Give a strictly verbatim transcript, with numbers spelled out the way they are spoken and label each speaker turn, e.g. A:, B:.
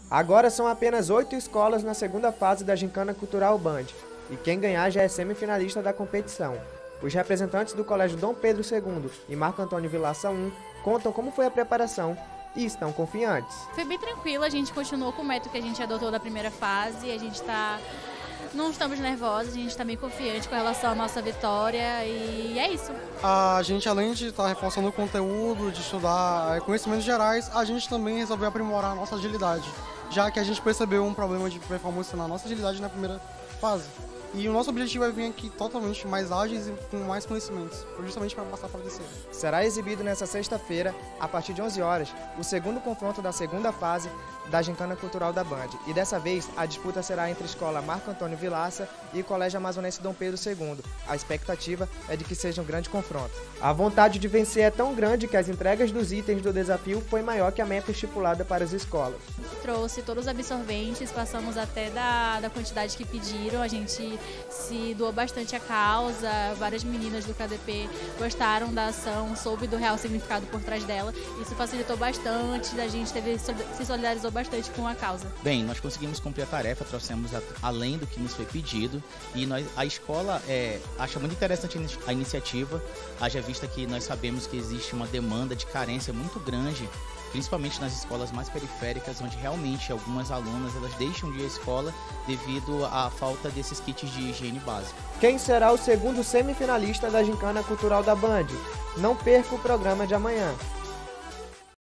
A: Agora são apenas oito escolas na segunda fase da Gincana Cultural Band, e quem ganhar já é semifinalista da competição. Os representantes do Colégio Dom Pedro segundo e Marco Antônio Vilaça I contam como foi a preparação e estão confiantes.
B: Foi bem tranquilo, a gente continuou com o método que a gente adotou da primeira fase, a gente está... Não estamos nervosos, a gente está bem confiante com relação à nossa vitória e é isso.
C: A gente, além de estar reforçando o conteúdo, de estudar conhecimentos gerais, a gente também resolveu aprimorar a nossa agilidade, já que a gente percebeu um problema de performance na nossa agilidade na primeira fase. E o nosso objetivo é vir aqui totalmente mais ágeis e com mais conhecimentos, justamente para passar para descer.
A: Será exibido nesta sexta-feira, a partir de onze horas, o segundo confronto da segunda fase da Gincana Cultural da Band. E dessa vez, a disputa será entre a Escola Marco Antônio Vilaça e o Colégio Amazonense Dom Pedro segundo. A expectativa é de que seja um grande confronto. A vontade de vencer é tão grande que as entregas dos itens do desafio foi maior que a meta estipulada para as escolas.
B: Trouxe todos os absorventes, passamos até da, da quantidade que pediram, a gente se doou bastante à causa, várias meninas do K D P gostaram da ação, soube do real significado por trás dela, isso facilitou bastante, a gente teve, se solidarizou bastante com a causa.
D: Bem, nós conseguimos cumprir a tarefa, trouxemos a, além do que nos foi pedido e nós, a escola é, acha muito interessante a iniciativa, haja vista que nós sabemos que existe uma demanda de carência muito grande, principalmente nas escolas mais periféricas, onde realmente algumas alunas elas deixam de ir à escola devido à falta desses kits de higiene básica.
A: Quem será o segundo semifinalista da Gincana Cultural da Band? Não perca o programa de amanhã.